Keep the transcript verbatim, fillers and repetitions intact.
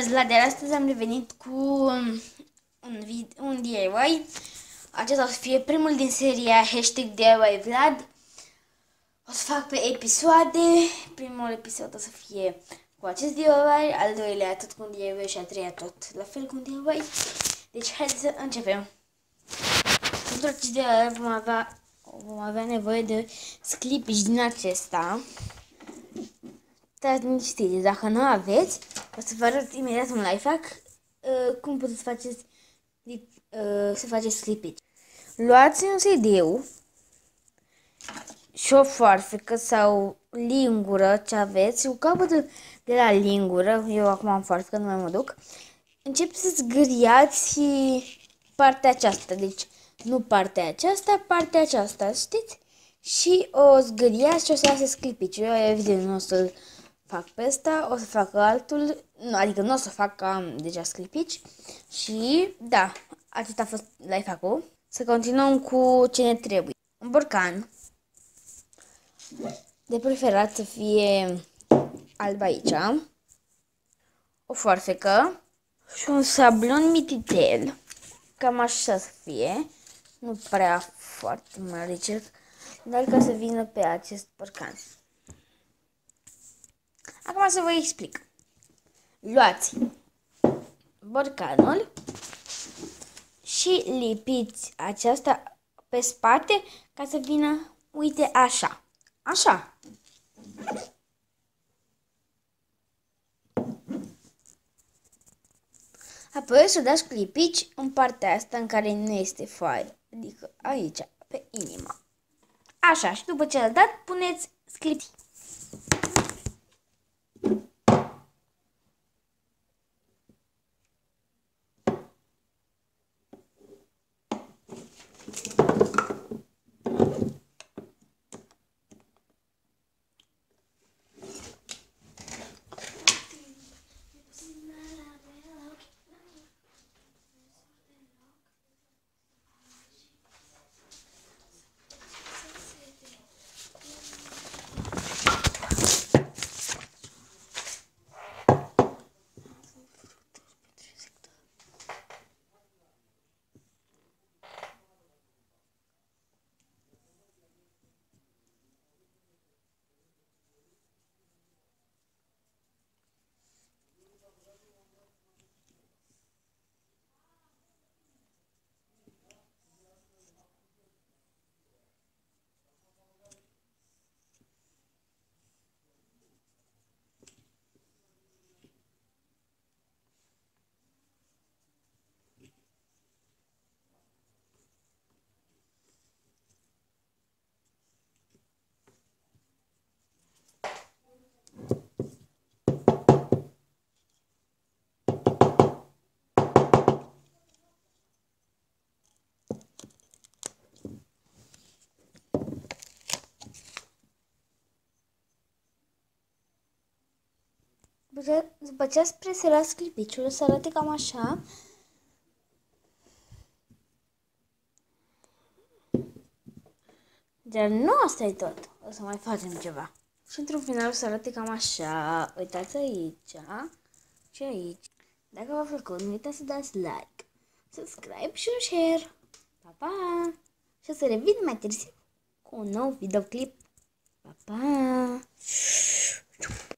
Bună ziua, de astăzi am revenit cu un, vid un D I Y. Acesta o să fie primul din seria hashtag D I Y Vlad. O să fac pe episoade. Primul episod o să fie cu acest D I Y, al doilea tot cu un D I Y și al treilea tot la fel cu un D I Y. Deci haideți să începem. Pentru acest D I Y vom avea, vom avea nevoie de clipici din acesta. Stați liniștiți, dacă nu aveți, o să vă arăt imediat un lifehack uh, cum puteți să faceți, uh, să faceți clipici. Luați un C D-ul și o foarfecă sau lingură ce aveți, cu capătul de la lingură, eu acum am foarfecă, nu mai mă duc, începeți să zgâriați partea aceasta, deci nu partea aceasta, partea aceasta, știți? Și o zgâriați și o să lăsați clipici. Eu evident nu o să fac pe ăsta, o să fac altul, nu, adică nu o să fac, că am deja clipici. Și da, acesta a fost lifehack-ul. Să continuăm cu ce ne trebuie. Un borcan, de preferat să fie alb aici, o foarfecă și un sablon mititel, cam așa să fie, nu prea foarte mare, cerc, dar ca să vină pe acest borcan. Acum să vă explic. Luați borcanul și lipiți aceasta pe spate ca să vină, uite, așa. Așa. Apoi să dați clipici în partea asta în care nu este foaie, adică aici, pe inima. Așa, și după ce l-ați dat, puneți clipici. După ce ați preserat clipiciul, să arate cam așa. Dar nu asta e tot. O să mai facem ceva. Și într-un final o să arate cam așa. Uitați aici și aici. Dacă v-a plăcut, nu uitați să dați like, subscribe și un share. Pa, pa! Și o să revin mai târziu cu un nou videoclip. Pa, pa!